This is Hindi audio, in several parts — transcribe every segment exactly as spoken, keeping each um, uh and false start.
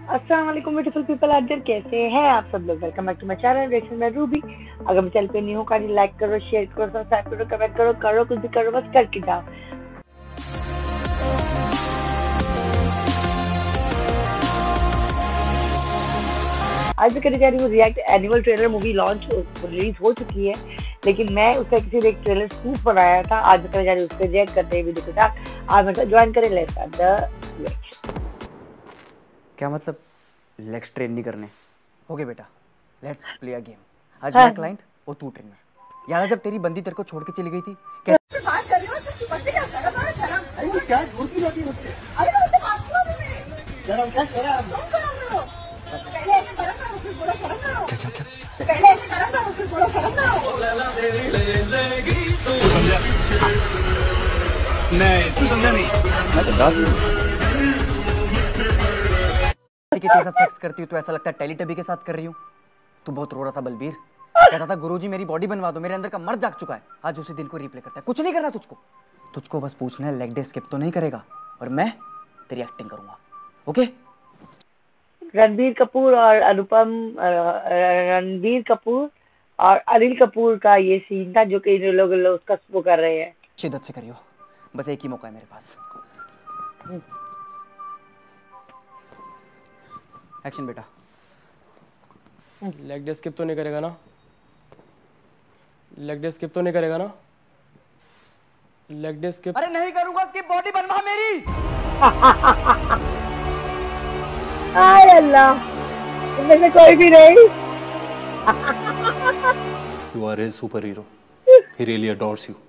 अस्सलाम वालेकुम ब्यूटीफुल पीपल आउट देयर, कैसे हैं आप सब लोग। Welcome back to my channel reaction में रूबी। अगर मैं चैनल पे न्यू हो काइंडली लाइक करो, शेयर करो, सब्सक्राइब करो, कमेंट करो, करो कुछ भी करो, बस करके जाओ। आज मैं करने जा रही हूँ react. Animal trailer movie launch release हो चुकी है, लेकिन मैं उसका किसी एक ट्रेलर स्कूप बनाया था। आज मैं करने जा रही हूँ उस पर रिएक्ट करते हैं वीडियो के साथ। आज मेरे साथ ज्वाइन करें लेट्स स्टार्ट द रिएक्शन। क्या मतलब लेग्स ट्रेन नहीं करने? ओके बेटा, लेट्स प्ले अ गेम। आज हाँ। मैं क्लाइंट और तू ट्रेनर। याद है जब तेरी बंदी तेरे को छोड़ के चली गई थी? क्या बात कर रही हो तो बच्चे क्या शर्म आ शर्म? अरे वो क्या झूठ की जाती है मुझसे? अरे मैं उससे बात करो मैंने। शर्म क्या शर्म? तुम शर्म करो। पहले ऐसे शर्म करो फिर बोलो शर्म करो। क्या क्या क्या? पहले ऐसे शर्म करो फिर बोलो शर्म करो। तू समझा नहीं? तू समझा नहीं? मैं तो बात के तेरे साथ सेक्स करती हूँ तो ऐसा लगता है टेलीटबी के साथ कर रही हूँ। तू बहुत रो रहा था बलबीर, कहता था गुरुजी मेरी बॉडी बनवा दो, मेरे अंदर का मर्द जाग चुका है। आज उसी दिन को रिप्ले करता है। कुछ नहीं करना तुझको, तुझको बस पूछना है लेग डे स्किप तो नहीं करेगा, और मैं तेरी एक्टिंग करूंगा। ओके? रणबीर कपूर और अनुपम रणबीर कपूर और अनिल कपूर का ये सीन था जो कि इन लोग लोग उसका वो कर रहे हैं। शिद्दत से करियो, बस एक ही मौका है मेरे पास। एक्शन बेटा। लेग डे स्किप तो नहीं करेगा ना? लेग डे स्किप तो नहीं करेगा ना? Leg day skip. अरे नहीं करूंगा, स्किप बॉडी बनवा मेरी। हाय अल्लाह, इनमें से कोई भी नहीं। You are his superhero. He really adores you.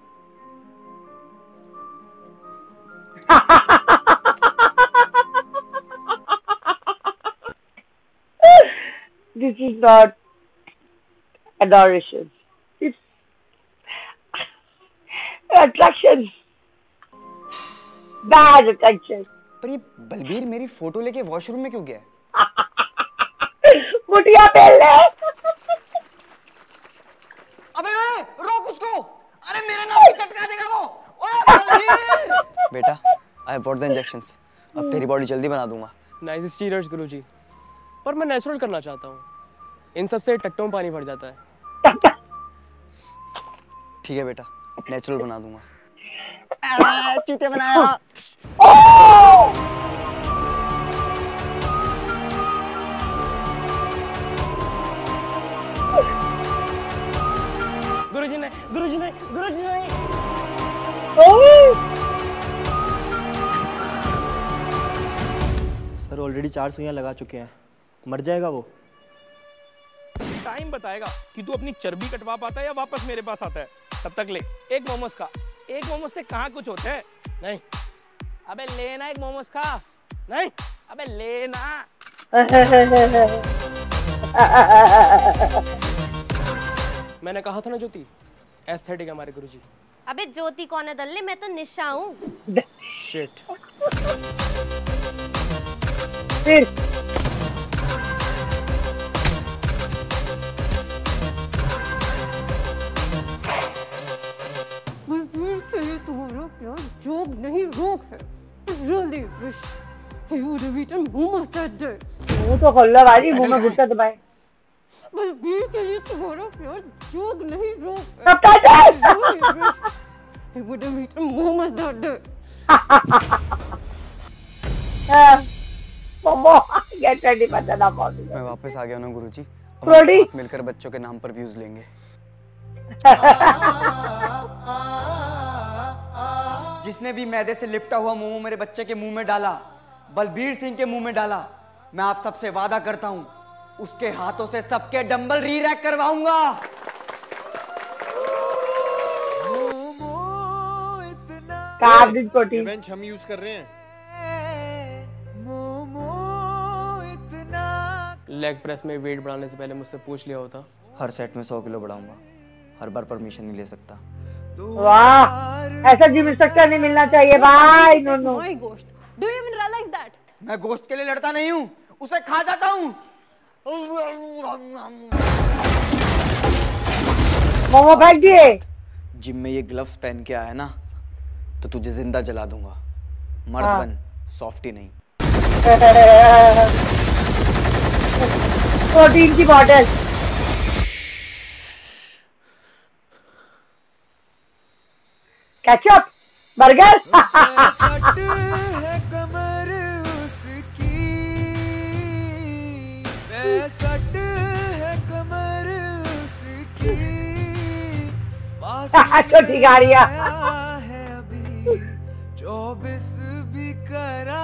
This is not adoration. It's attraction. Bad attraction. पर ये बलबीर मेरी फोटो लेके वॉशरूम में क्यों गया? मुठिया पहन ले। अबे रोक उसको! अरे मेरे नाम पे चटका देगा वो। ओए बलबीर! बेटा, I have brought the injections. अब तेरी बॉडी जल्दी बना दूंगा। नाइस स्टीरॉइड्स गुरुजी, पर मैं नेचुरल करना चाहता हूँ। इन सब से टट्टों में पानी भर जाता है। ठीक है बेटा, नेचुरल बना दूंगा। चूते बनाया। गुरुजी ने, गुरुजी ने, गुरुजी ने। सर ऑलरेडी चार सुइयां लगा चुके हैं, मर जाएगा वो। टाइम बताएगा कि तू अपनी चर्बी कटवा पाता है या वापस मेरे पास आता है। तब तक ले एक मोमोज खा। एक मोमोज से कहाँ कुछ होता है? नहीं। अबे लेना एक मोमोज खा। नहीं। अबे लेना। मैंने कहा था ना ज्योति, एस्थेटिक है हमारे गुरुजी। अबे ज्योति कौन है दल्ले? मैं तो निशा हूँ। शिट। तुम्हारा प्यार जोग नहीं रोग है। Really wish you would have eaten momos that day. मुंह तो खोल लो भाई, मुंह में घुट्टा दबाए। बलबीर के लिए तुम्हारा प्यार जोग नहीं रोग है। सब ताजा। Really wish you would have eaten momos that day. Momo get ready पता ना पॉसिबल। मैं वापस आ गया हूँ ना गुरुजी। अब प्रोडी। हम साथ मिलकर बच्चों के नाम पर व्यूज लेंगे। जिसने भी मैदे से लिपटा हुआ मोमो मेरे बच्चे के मुंह में डाला, बलबीर सिंह के मुंह में डाला, मैं आप सबसे वादा करता हूं उसके हाथों से सबके डंबल री रैक करवाऊंगा। कार्ब प्रोटीन बेंच हम यूज कर रहे हैं। लेग प्रेस में वेट बढ़ाने से पहले मुझसे पूछ लिया होता। हर सेट में सौ किलो बढ़ाऊंगा, हर बार परमिशन नहीं ले सकता। वाह, ऐसा जिम इंस्ट्रक्टर नहीं मिलना चाहिए भाई। No no. My ghost. Do you even realize that? मैं गोश्त के लिए लड़ता नहीं हूं, उसे खा जाता हूं। मोमो फेंक दिए। जिम में ये ग्लव्स पहन के आया ना तो तुझे जिंदा जला दूंगा। मर्द हाँ। बन, सॉफ्टी नहीं। प्रोटीन की बॉटल। Ketchup, burger. छोटी गाड़ियाँ। चौबीस भी करा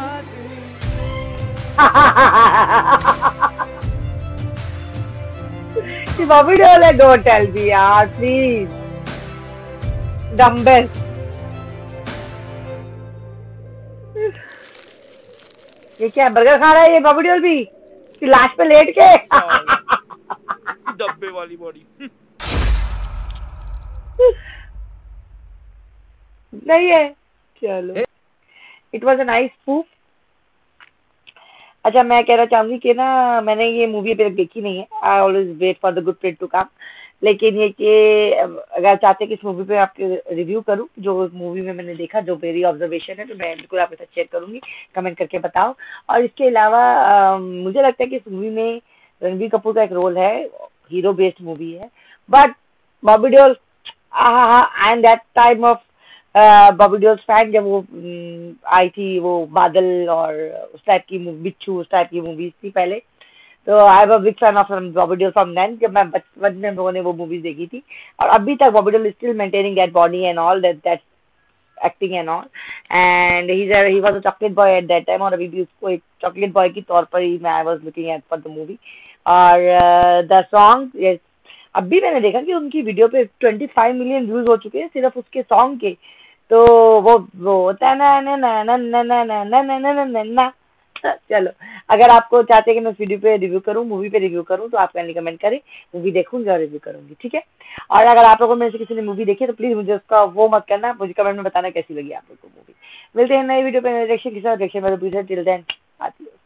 बॉबी डॉल है, डोंट टेल मी यार प्लीज। डम्बल। ये क्या बर्गर खा रहा है ये बॉबी डॉल भी लाश पे लेट के? डब्बे वाली बॉडी। नहीं है, चलो it was a nice spoof. अच्छा मैं कहना चाहूंगी कि ना मैंने ये मूवी अभी तक देखी नहीं है, I always wait for the good friend to come, लेकिन ये कि अगर चाहते कि इस मूवी पे आपके रिव्यू करूं जो मूवी में मैंने देखा, जो मेरी ऑब्जर्वेशन है, तो मैं बिल्कुल आपके साथ शेयर करूंगी, कमेंट करके बताओ। और इसके अलावा मुझे लगता है कि इस मूवी में रणबीर कपूर का एक रोल है, हीरो बेस्ड मूवी है, but Bobby Deol I am that time of Bobby Deol fan. जब वो आई थी वो बादल और उस टाइप की बिच्छू उस टाइप की मूवीज थी पहले, तो I am a big fan of Bobby Deol from then, जब मैं बचपन में लोगों ने वो मूवीज देखी थी। और अभी तक Bobby Deol still maintaining that body and all that that acting and all, and he he was a chocolate boy at that time, और अभी भी उसको एक चॉकलेट बॉय की तौर पर ही मैं I was looking at for the movie. और द सॉन्ग, यस अभी मैंने देखा कि उनकी वीडियो पे पच्चीस मिलियन व्यूज हो चुके हैं सिर्फ उसके सॉन्ग के। तो वो वो ना ना ना ना ना ना ना ना ना ना ना ना चलो, अगर आपको चाहते हैं कि मैं इस वीडियो पे रिव्यू करूं, मूवी पे रिव्यू करूं, तो आप काइंडली कमेंट करें, मूवी देखूंगी और रिव्यू करूंगी, ठीक है। और अगर आप लोगों में से किसी ने मूवी देखी है तो प्लीज मुझे उसका वो मत करना, मुझे कमेंट में बताना कैसी लगी आप लोग को मूवी। मिलते हैं नई वीडियो पे, नए डायरेक्शन के साथ, डायरेक्शन में टिल देन आती है।